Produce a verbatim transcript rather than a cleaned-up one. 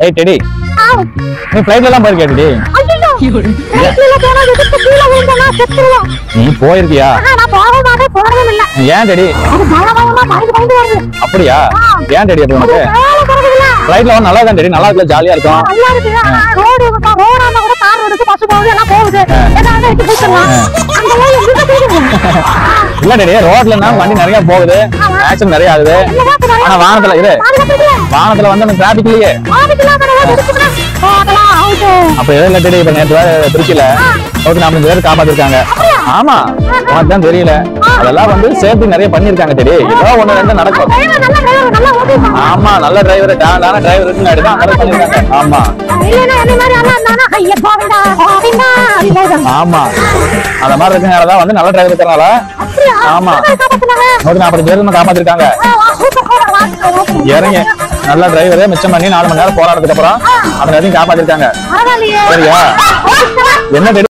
ஏய் டெடி நீ ஃளைட்ல எல்லாம் போயிருக்கியா டெடி? நீ போயிருக்கியா? ஏன் டெடி? அப்படியா? ஏன் டெடி அப்படி உனக்கு? ஃளைட்ல வந்து நல்லா தான் டெடி, நல்லா இருக்குல்ல, ஜாலியா இருக்கும். இல்ல டெடி, ரோட்லன்னா வண்டி நிறைய போகுது, ஆக்சிடென்ட் நிறைய ஆகுது. ஆனா வானத்துல இரு, வானத்துல வந்து டிராபிக் இல்லையே. அப்ப எதுல டெடி இப்ப நேற்று வேற திருச்சியில நூத்தி நாற்பது பேர் காப்பாத்திருக்காங்க. ஆமா, உனக்கு தான் தெரியல. அதெல்லாம் வந்து சேஃப்டி நிறைய பண்ணிருக்காங்க டெடி. ஏதோ ஒண்ணு ரெண்டு நடக்கும். ஆமா, நல்ல டிரைவர், டான டிரைவர் இருக்குன்னு தான் கரெக்ட் பண்ணிருக்காங்க. ஆமா ஆமா, அந்த மாதிரி இருக்கனாலதான் வந்து நல்ல டிரைவர் இருக்கிறனால. ஆமா, நூத்தி நாற்பது பேர் காப்பாத்திருக்காங்க. இறங்க நல்ல டிரைவரே மிச்சம் பண்ணி நாலு மணி நேரம் போராடுறதுக்கு அப்புறம் அதை காப்பாத்திருக்காங்க. சரியா? என்ன